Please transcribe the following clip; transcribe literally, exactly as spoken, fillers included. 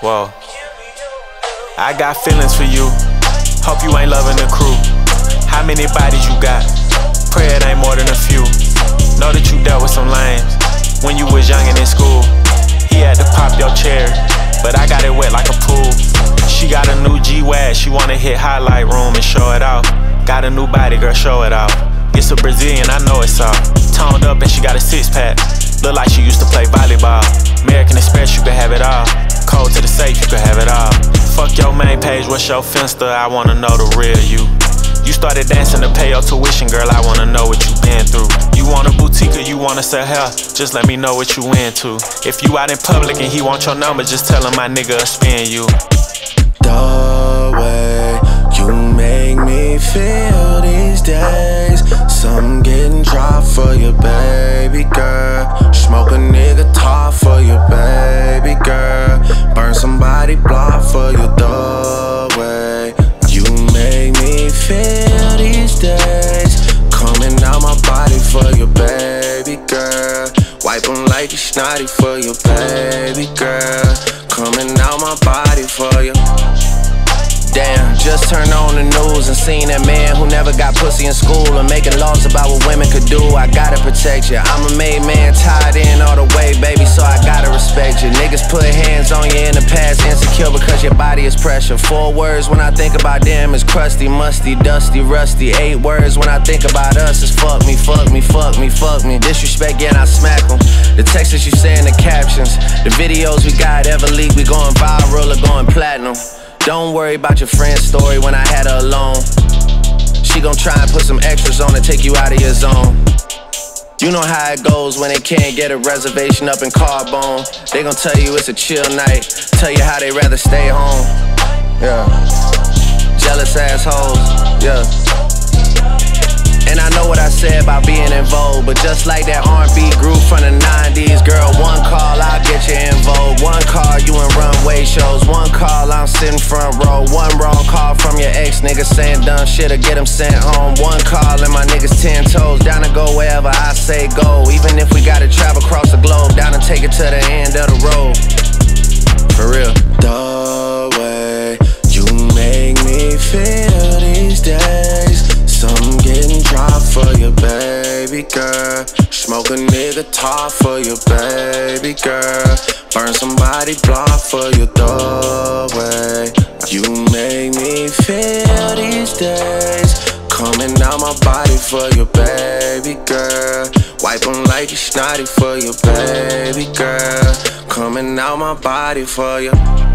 Whoa. I got feelings for you. Hope you ain't loving the crew. How many bodies you got? Pray it ain't more than a few. Know that you dealt with some lames when you was young and in school. He had to pop your chair, but I got it wet like a pool. She got a new G-Wag, she wanna hit highlight room and show it off. Got a new body, girl, show it off. It's a Brazilian, I know it's all. Toned up and she got a six pack. Look like she used to play volleyball. American Express, you can have it all. Cold to the safe, you can have it all. Fuck your main page, what's your Finsta? I wanna know the real you. You started dancing to pay your tuition, girl, I wanna know what you been through. You want a boutique or you wanna sell hair? Just let me know what you into. If you out in public and he want your number, just tell him my nigga will spin you. The way you make me feel these days, something getting dry for your baby girl. Smoke a nigga top for your baby girl. Burn somebody block for you. The way you make me feel these days, coming out my body for your baby girl. Wipe them like you snotty for your baby girl. Coming out my body for you. Damn, just turned on the news and seen that man who never got pussy in school and making laws about what women could do. I gotta protect you. I'm a made man, tied in all the way, baby, so I gotta respect you. Niggas put hands on you in the past, insecure because your body is pressure. Four words when I think about them is crusty, musty, dusty, rusty. Eight words when I think about us is fuck me, fuck me, fuck me, fuck me. Disrespect, yeah, and I smack them. The texts you say in the captions, the videos we got ever leak, we going viral or going platinum. Don't worry about your friend's story when I had her alone. She gon' try and put some extras on and take you out of your zone. You know how it goes when they can't get a reservation up in Carbone. They gon' tell you it's a chill night, tell you how they rather stay home. Yeah, jealous assholes, yeah. And I know what I said about being in vogue, but just like that R and B group from the nineties, girl, one call, I'll get you in vogue. One call, you in runway shows. One call, I'm sitting front row. One wrong call from your ex nigga saying dumb shit or get him sent home. One call and my niggas ten toes, down to go wherever I say go. Even if we gotta travel across the globe, down to take it to the end of the road. For real. The way you make me feel these days, something getting dry for your baby girl. Smoke a nigga top for your baby girl. Burn somebody block for you. The way you make me feel these days, coming out my body for your baby girl. Wipe them like you snotty for your baby girl. Coming out my body for you.